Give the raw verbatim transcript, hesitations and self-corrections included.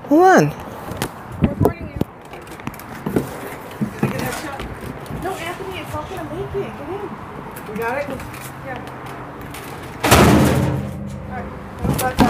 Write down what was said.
Hold on. I'm recording you. Did I get that shot? No, Anthony, it's not gonna make it. Get in. You got it? Yeah. Alright.